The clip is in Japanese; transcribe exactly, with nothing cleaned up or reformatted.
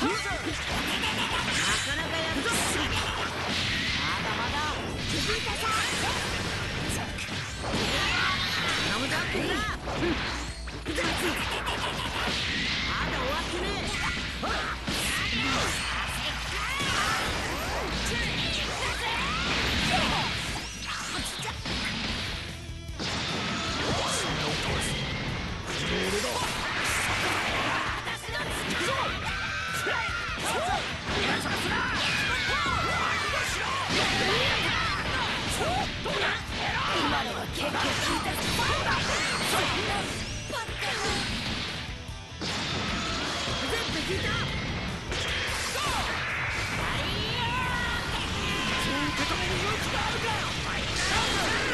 かなかやるぞ。まだまだ続いたさ。頼むぞクリー。まだ終わってねえ。今のは結構効いた。全部聞いた。受け止める勇気があるか。